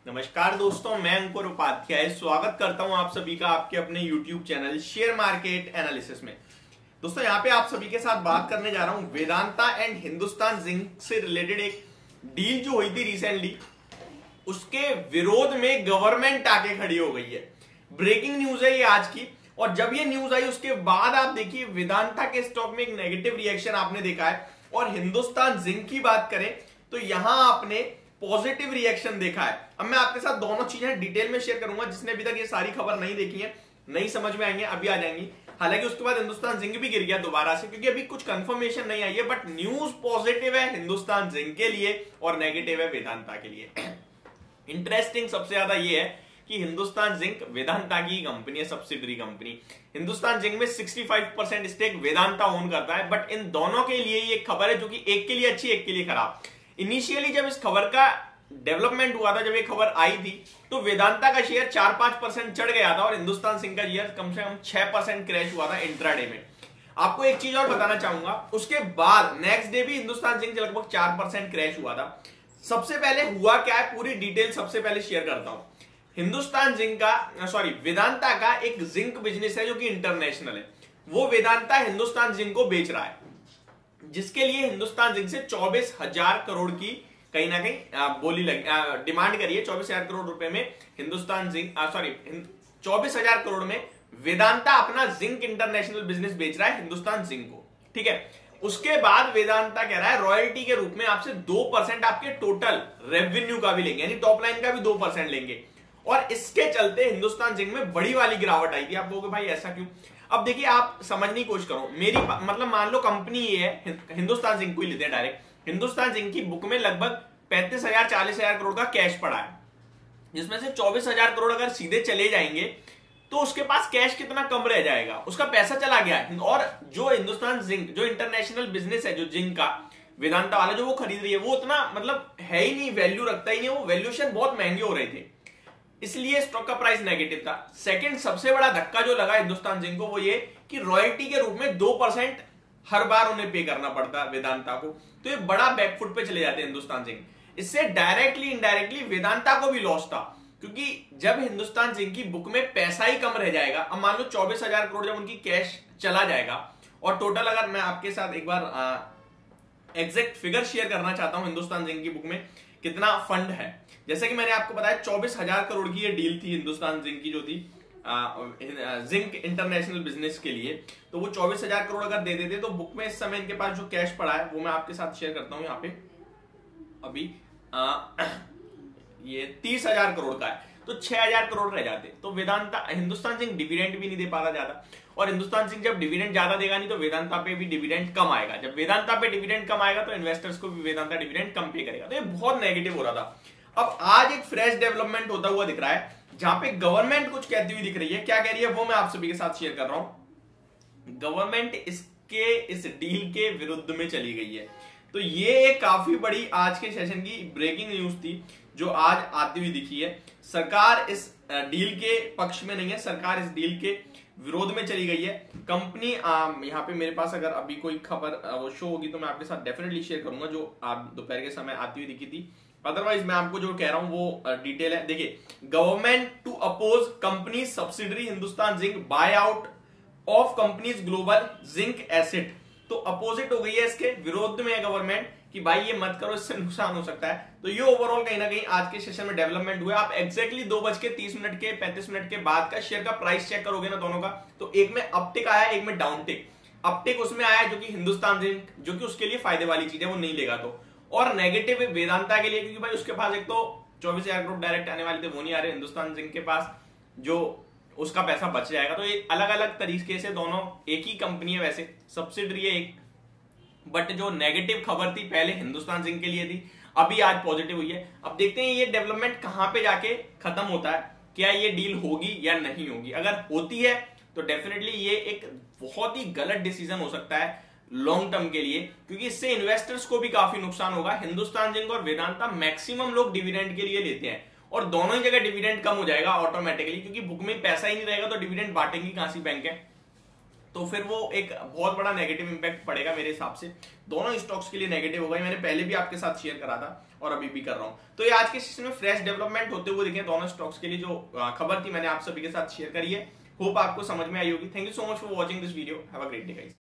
नमस्कार दोस्तों, मैं अंकुर उपाध्याय स्वागत करता हूं आप सभी का आपके अपने YouTube channel share market analysis में। दोस्तों यहाँ पे आप सभी के साथ बात करने जा रहा हूं वेदांता एंड हिंदुस्तान जिंक से रिलेटेड एक डील जो हुई थी रिसेंटली, उसके विरोध में गवर्नमेंट आके खड़ी हो गई है। ब्रेकिंग न्यूज है ये आज की, और जब ये न्यूज आई उसके बाद आप देखिए वेदांता के स्टॉक में एक नेगेटिव रिएक्शन आपने देखा है, और हिंदुस्तान जिंक की बात करें तो यहां आपने पॉजिटिव रिएक्शन देखा है। अब मैं आपके साथ दोनों चीजें डिटेल में शेयर करूंगा। जिसने अभी तक ये सारी खबर नहीं देखी है, नहीं समझ में आएंगे, अभी आ जाएंगी। हालांकि उसके बाद हिंदुस्तान जिंक भी गिर गया दोबारा से, क्योंकि अभी कुछ कंफर्मेशन नहीं आई है, बट न्यूज पॉजिटिव है हिंदुस्तान जिंक के लिए और नेगेटिव है वेदांता के लिए। इंटरेस्टिंग सबसे ज्यादा ये है कि हिंदुस्तान जिंक वेदांता की कंपनी है, सब्सिडरी कंपनी। हिंदुस्तान जिंक में 65% स्टेक वेदांता ओन करता है, बट इन दोनों के लिए ये खबर है जो कि एक के लिए अच्छी, एक के लिए खराब। इनिशियली जब इस खबर का डेवलपमेंट हुआ था, जब ये खबर आई थी, तो वेदांता का शेयर 4-5% चढ़ गया था और हिंदुस्तान जिंक का शेयर कम से कम 6% क्रैश हुआ था इंट्राडे में। आपको एक चीज और बताना चाहूंगा, उसके बाद नेक्स्ट डे भी हिंदुस्तान जिंक लगभग 4% क्रैश हुआ था। सबसे पहले हुआ क्या है, पूरी डिटेल सबसे पहले शेयर करता हूं। हिंदुस्तान जिंक का वेदांता का एक जिंक बिजनेस है जो कि इंटरनेशनल है। वो वेदांता हिंदुस्तान जिंक को बेच रहा है, जिसके लिए हिंदुस्तान जिंक से 24,000 करोड़ की कहीं ना कहीं बोली लगी, डिमांड करी है। 24,000 करोड़ रुपए में हिंदुस्तान जिंक 24,000 करोड़ में वेदांता अपना जिंक इंटरनेशनल बिजनेस बेच रहा है हिंदुस्तान जिंक को। ठीक है, उसके बाद वेदांता कह रहा है रॉयल्टी के रूप में आपसे 2% आपके टोटल रेवेन्यू का भी लेंगे, यानी टॉप लाइन का भी 2% लेंगे। और इसके चलते हिंदुस्तान जिंक में बड़ी वाली गिरावट आई थी। आप लोगों भाई ऐसा क्यों? अब देखिए, आप समझने की कोशिश करो। मेरी मतलब मान लो कंपनी ये है, हिंदुस्तान जिंक को ही लेते हैं डायरेक्ट। हिंदुस्तान जिंक की बुक में लगभग 35,000-40,000 करोड़ का कैश पड़ा है, जिसमें से 24,000 करोड़ अगर सीधे चले जाएंगे तो उसके पास कैश कितना कम रह जाएगा, उसका पैसा चला गया है। और जो हिंदुस्तान जिंक जो इंटरनेशनल बिजनेस है, जो जिंक का वेदांता वाला जो वो खरीद रही है, वो उतना मतलब है ही नहीं, वैल्यू रखता ही नहीं। वो वैल्यूएशन बहुत महंगे हो रहे थे, इसलिए स्टॉक का प्राइस नेगेटिव था। सेकंड सबसे बड़ा धक्का जो लगा हिंदुस्तान जिंक को, वो ये कि रॉयल्टी के रूप में 2% हर बार उन्हें पे करना पड़ता है वेदांता को। तो ये बड़ा बैकफुट पे चले जाते हैं हिंदुस्तान जिंक। इससे डायरेक्टली इनडायरेक्टली वेदांता को भी लॉस था, क्योंकि जब हिंदुस्तान जिंक की बुक में पैसा ही कम रह जाएगा, अब मान लो 24,000 करोड़ जब उनकी कैश चला जाएगा, और टोटल अगर मैं आपके साथ एक बार एग्जैक्ट फिगर शेयर करना चाहता हूं हिंदुस्तान जिंक की बुक में कितना फंड है। जैसे कि मैंने आपको बताया 24,000 करोड़ की ये डील थी हिंदुस्तान जिंक की, जो थी जिंक इंटरनेशनल बिजनेस के लिए। तो वो 24,000 करोड़ अगर दे देते तो बुक में इस समय इनके पास जो कैश पड़ा है वो मैं आपके साथ शेयर करता हूं यहाँ पे। अभी ये 30,000 करोड़ का है, तो 6,000 करोड़ रह जाते। तो वेदांता हिंदुस्तान जिंक डिविडेंड भी नहीं दे पाता ज्यादा, और हिंदुस्तान जिंक जब डिविडेंड ज्यादा देगा नहीं तो वेदांता पे भी डिविडेंड कम आएगा। जब वेदांता पे डिविडेंड कम आएगा तो इन्वेस्टर्स को भी वेदांता डिविडेंड कम पे करेगा। तो ये बहुत नेगेटिव हो रहा था। अब आज एक फ्रेश डेवलपमेंट होता हुआ दिख रहा है, जहां पे गवर्नमेंट कुछ कहती हुई दिख रही है। क्या कह रही है वो मैं आप सभी के साथ शेयर कर रहा हूं। गवर्नमेंट इस डील के विरुद्ध में चली गई है। तो ये काफी बड़ी आज के सेशन की ब्रेकिंग न्यूज थी जो आज आती हुई दिखी है। सरकार इस डील के पक्ष में नहीं है, सरकार इस डील के विरोध में चली गई है। कंपनी यहाँ पे मेरे पास अगर अभी कोई खबर वो शो होगी तो मैं आपके साथ डेफिनेटली शेयर करूंगा, जो आप दोपहर के समय आती हुई दिखी थी। अदरवाइज मैं आपको जो कह रहा हूं वो डिटेल है। देखिए, government to oppose company subsidiary Hindustan Zinc buy out of companies global zinc asset. तो अपोजिट हो गई है, इसके विरोध में है गवर्नमेंट कि भाई ये मत करो, इससे नुकसान हो सकता है। तो ये ओवरऑल कहीं ना कहीं आज के सेशन में डेवलपमेंट हुआ। आप एक्जैक्टली 2:30 के 35 मिनट के बाद का शेयर का प्राइस चेक करोगे ना दोनों का, तो एक में अपटिक आया, एक में डाउन टिक। अपटिक उसमें आया जो कि हिंदुस्तान जिंक, जो कि उसके लिए फायदे वाली चीज है, वो नहीं लेगा तो। और नेगेटिव वेदांता के लिए, क्योंकि भाई उसके पास एक तो 24,000 करोड़ डायरेक्ट आने वाले थे, वो नहीं आ रहे। हिंदुस्तान जिंक के पास जो उसका पैसा बच जाएगा। तो ये अलग अलग तरीके से दोनों एक ही कंपनी है, वैसे सब्सिडरी है एक, बट जो नेगेटिव खबर थी पहले हिंदुस्तान जिंक के लिए थी, अभी आज पॉजिटिव हुई है। अब देखते हैं ये डेवलपमेंट कहां पे जाके खत्म होता है, क्या ये डील होगी या नहीं होगी। अगर होती है तो डेफिनेटली ये एक बहुत ही गलत डिसीजन हो सकता है लॉन्ग टर्म के लिए, क्योंकि इससे इन्वेस्टर्स को भी काफी नुकसान होगा। हिंदुस्तान जिंक और वेदांता मैक्सिमम लोग डिविडेंड के लिए लेते हैं, और दोनों ही जगह डिविडेंड कम हो जाएगा ऑटोमेटिकली, क्योंकि बुक में पैसा ही नहीं रहेगा तो डिविडेंड बांटेंगी कहां सी बैंक है। तो फिर वो एक बहुत बड़ा नेगेटिव इंपैक्ट पड़ेगा मेरे हिसाब से। दोनों स्टॉक्स के लिए नेगेटिव होगा, मैंने पहले भी आपके साथ शेयर करा था और अभी भी कर रहा हूं। तो ये आज के सेशन में फ्रेश डेवलपमेंट होते हुए दिखे दोनों स्टॉक्स के लिए, जो खबर थी मैंने आप सभी के साथ शेयर करी है। होप आपको समझ में आई होगी। Thank you so much for watching this video. Have a great day guys.